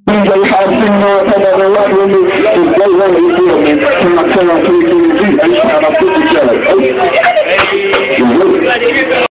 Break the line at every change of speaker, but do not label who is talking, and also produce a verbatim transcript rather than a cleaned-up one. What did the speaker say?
D J House sitting on top of the rock with me. It's great when they feel me. Turn my tail on three, three, three. I just found out